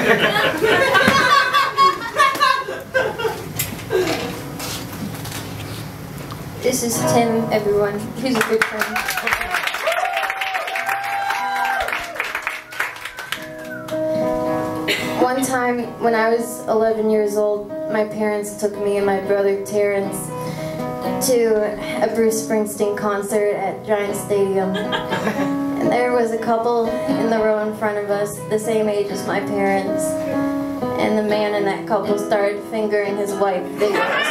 This is Tim, everyone. He's a good friend. One time, when I was 11 years old, my parents took me and my brother Terrence to a Bruce Springsteen concert at Giant Stadium. And there was a couple in the row in front of us, the same age as my parents. And the man in that couple started fingering his wife vigorously.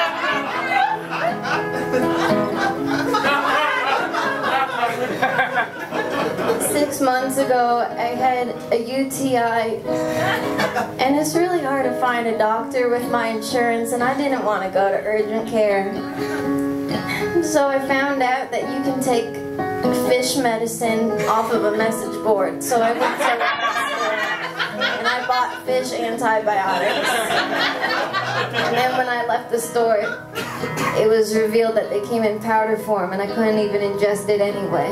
6 months ago, I had a UTI, and it's really hard to find a doctor with my insurance, and I didn't want to go to urgent care. So I found out that you can take fish medicine off of a message board. So I went to the store, and I bought fish antibiotics. And then when I left the store, it was revealed that they came in powder form, and I couldn't even ingest it anyway.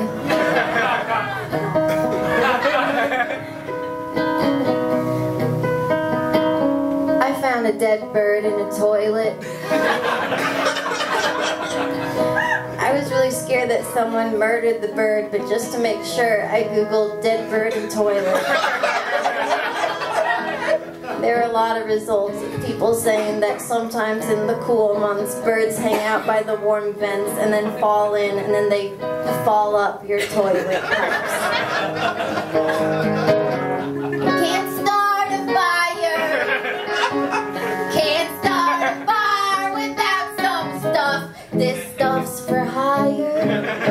I found a dead bird in a toilet. I was really scared that someone murdered the bird, but just to make sure, I googled dead bird in toilet. There were a lot of results of people saying that sometimes in the cool months, birds hang out by the warm vents and then fall in, and then they fall up your toilet pipes. Can't start a fire. Can't start a fire without some stuff. This stuff's for hire.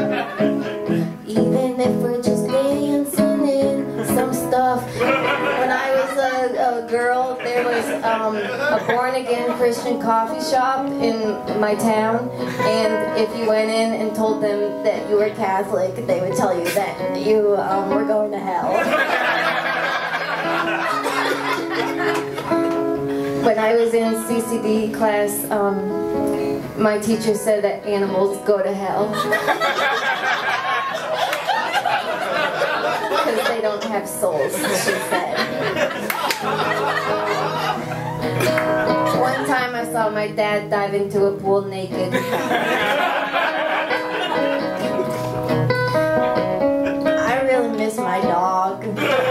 Even if we're just dancing in some stuff. When I was a girl, there was a born-again Christian coffee shop in my town, and if you went in and told them that you were Catholic, they would tell you that you were going to hell. When I was in CCD class, my teacher said that animals go to hell. Because they don't have souls, she said. One time I saw my dad dive into a pool naked. I really miss my dog.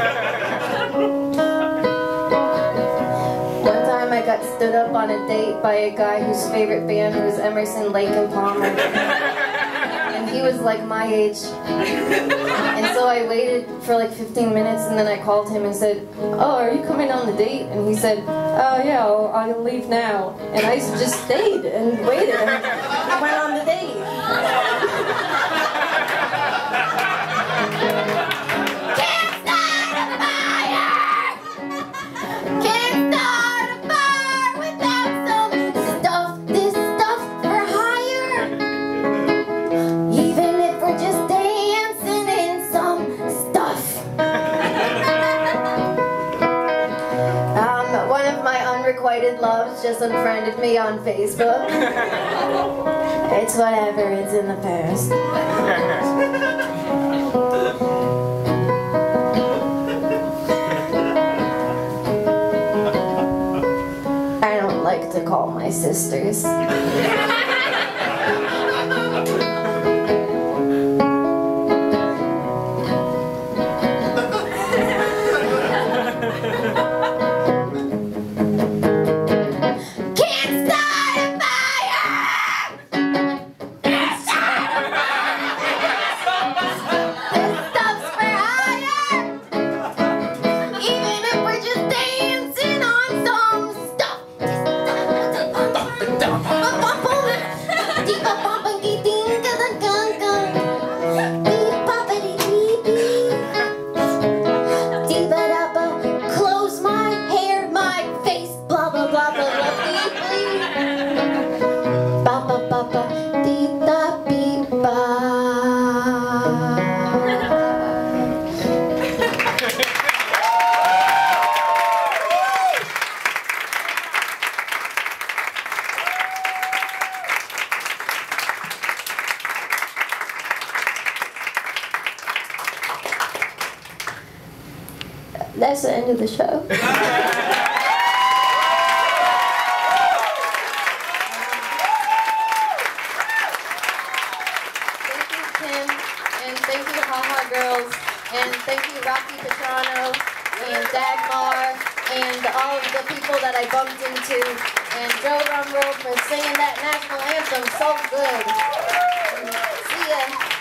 One time I got stood up on a date by a guy whose favorite band was Emerson, Lake and Palmer. And he was like my age. And so I waited for like 15 minutes, and then I called him and said, "Oh, are you coming on the date?" And he said, "Oh yeah, I'll leave now." And I just stayed and waited and went on the date. Can't start a fire! Can't start a fire without some stuff. This stuff for hire. Even if we're just dancing in some stuff. One of my unrequited loves just unfriended me on Facebook. It's whatever, it's in the past. I don't like to call my sisters. That's the end of the show. And thank you, Haha Girls, and thank you, Rocky Petrano, and Dagmar, and all of the people that I bumped into, and Joe Rumrill for singing that national anthem so good. See ya.